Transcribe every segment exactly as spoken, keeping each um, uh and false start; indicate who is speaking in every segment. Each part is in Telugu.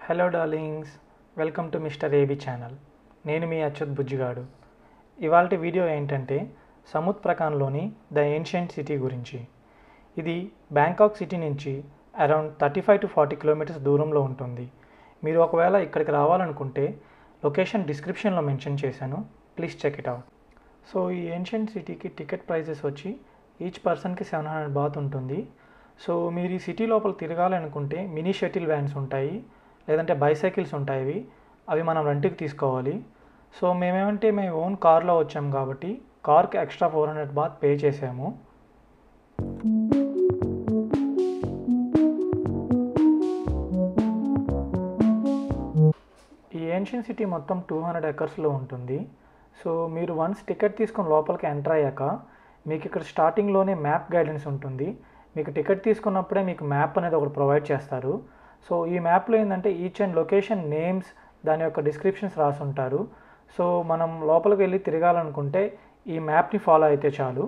Speaker 1: Hello darlings, welcome to mister AB channel. నేను మీ అచ్యుత్ బుజ్జిగాడు. ఇవాల్టి వీడియో ఏంటంటే సముత్ ప్రకాన్లోని ద ఏన్షియంట్ సిటీ గురించి. ఇది బ్యాంకాక్ సిటీ నుంచి around thirty five to forty kilometres దూరంలో ఉంటుంది. మీరు ఒకవేళ ఇక్కడికి రావాలనుకుంటే లొకేషన్ డిస్క్రిప్షన్లో మెన్షన్ చేశాను, please check it out. So ఈ ఏన్షియంట్ సిటీకి టికెట్ ప్రైజెస్ వచ్చి ఈచ్ పర్సన్కి సెవెన్ హండ్రెడ్ బాత్ ఉంటుంది. సో మీరు ఈ సిటీ లోపల తిరగాలనుకుంటే మినీ షటిల్ వ్యాన్స్ ఉంటాయి, లేదంటే బైసైకిల్స్ ఉంటాయి. అవి మనం రెంట్కి తీసుకోవాలి. సో మేమేమంటే మేము ఓన్ కార్లో వచ్చాము కాబట్టి కార్కి extra four hundred baht pay చేసాము. ఈ ఏన్షియన్ సిటీ మొత్తం టూ హండ్రెడ్ ఎకర్స్లో ఉంటుంది. సో మీరు వన్స్ టికెట్ తీసుకొని లోపలికి ఎంటర్ అయ్యాక మీకు ఇక్కడ స్టార్టింగ్లోనే మ్యాప్ గైడెన్స్ ఉంటుంది. మీకు టికెట్ తీసుకున్నప్పుడే మీకు మ్యాప్ అనేది ఒకటి ప్రొవైడ్ చేస్తారు. సో ఈ మ్యాప్లో ఏంటంటే ఈచ్ అండ్ లొకేషన్ నేమ్స్, దాని యొక్క డిస్క్రిప్షన్స్ రాసి ఉంటారు. సో మనం లోపలికి వెళ్ళి తిరగాలనుకుంటే ఈ మ్యాప్ని ఫాలో అయితే చాలు.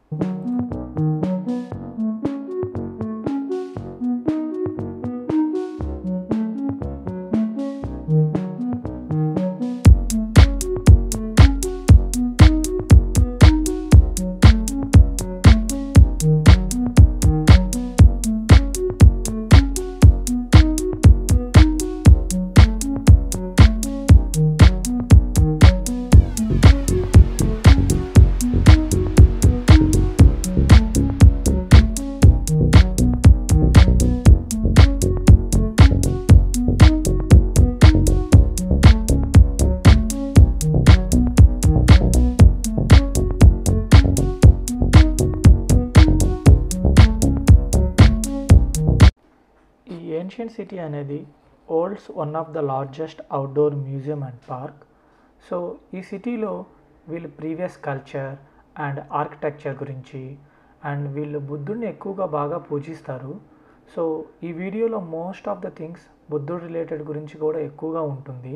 Speaker 1: ఏన్షియంట్ సిటీ అనేది world's one of the largest outdoor museum and park. So ఈ సిటీలో వీళ్ళు ప్రీవియస్ కల్చర్ అండ్ ఆర్కిటెక్చర్ గురించి అండ్ వీళ్ళు బుద్ధుడిని ఎక్కువగా బాగా పూజిస్తారు. సో ఈ వీడియోలో మోస్ట్ ఆఫ్ ద థింగ్స్ బుద్ధుడు రిలేటెడ్ గురించి కూడా ఎక్కువగా ఉంటుంది.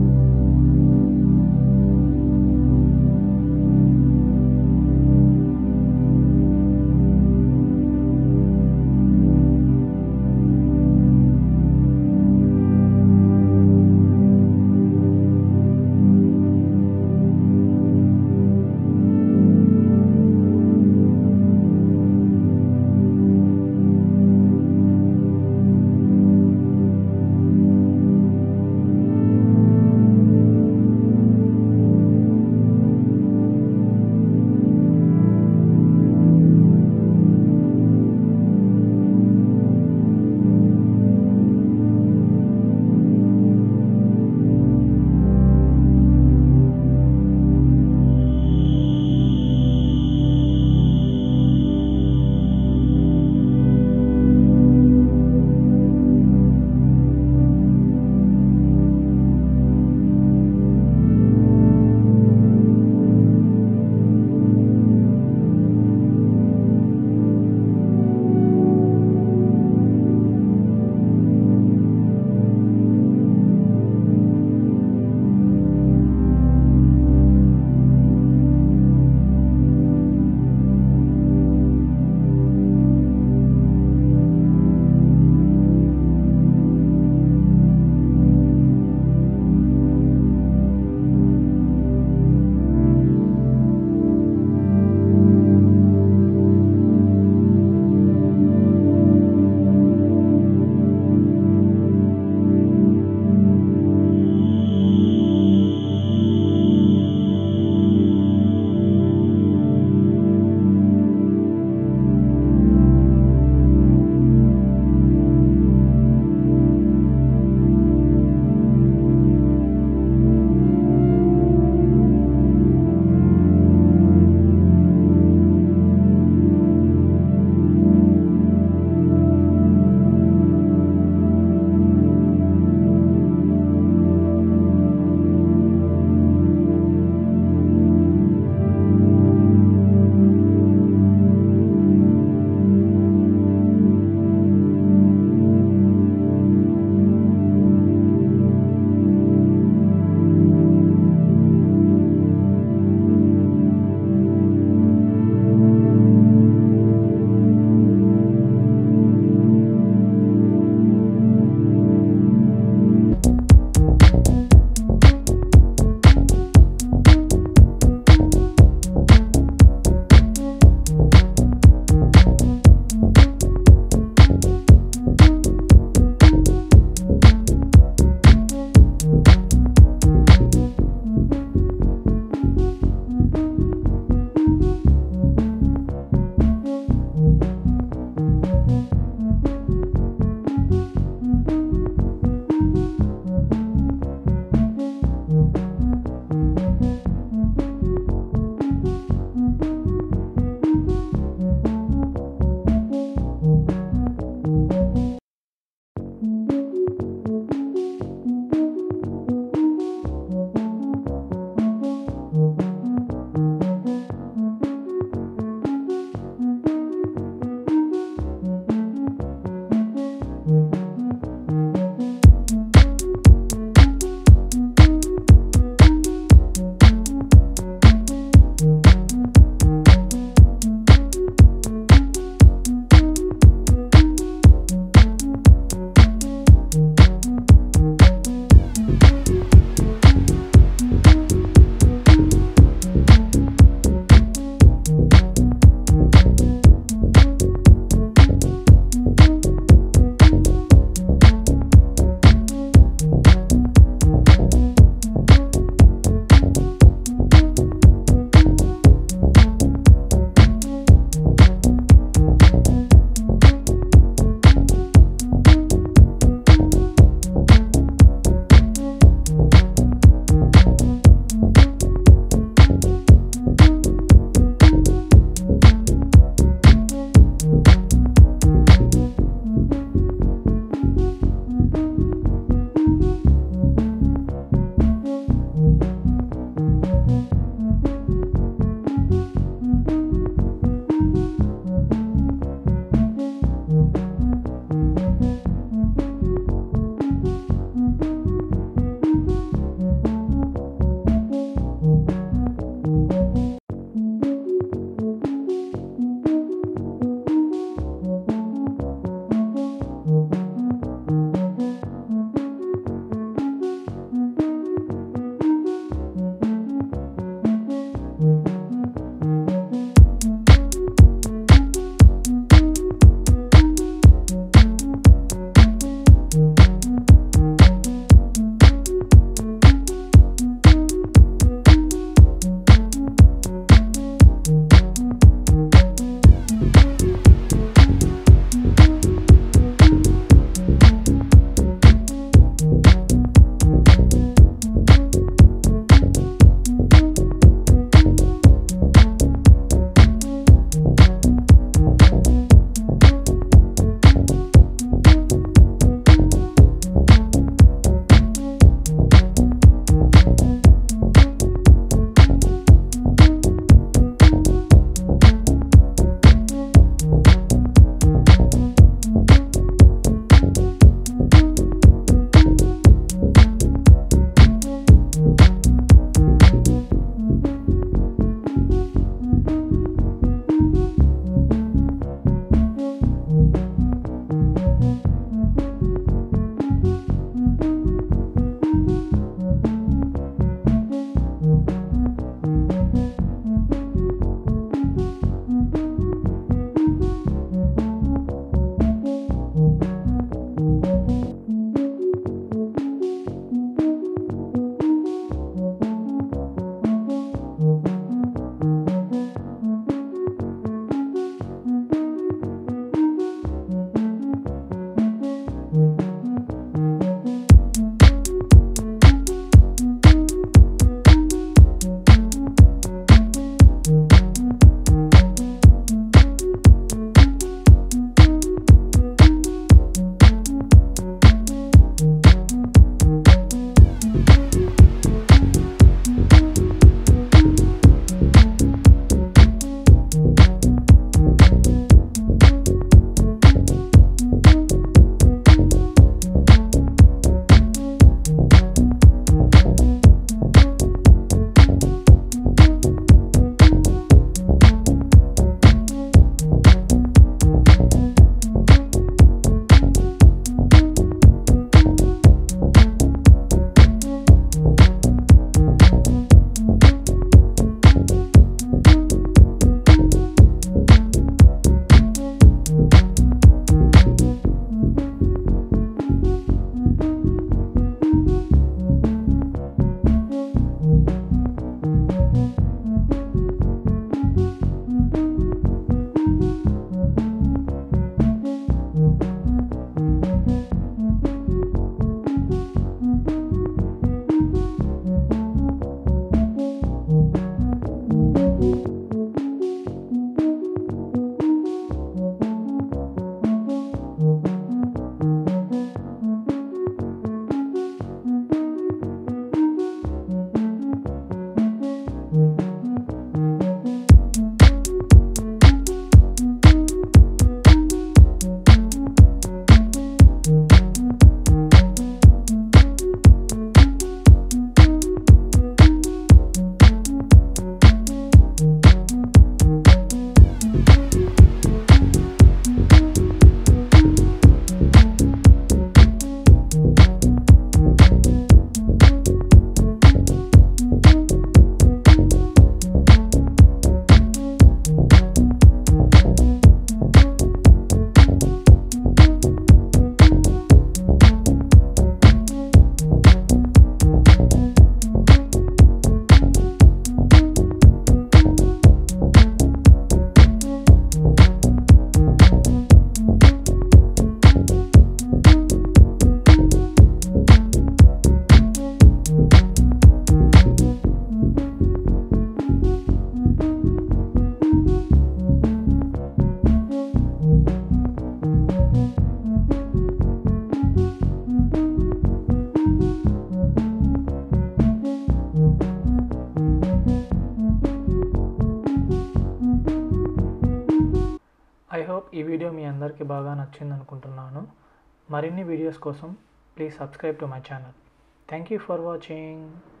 Speaker 1: హోప్ ఈ వీడియో మీ అందరికీ బాగా నచ్చింది అనుకుంటున్నాను. మరిన్ని వీడియోస్ కోసం please subscribe to my channel. Thank you for watching.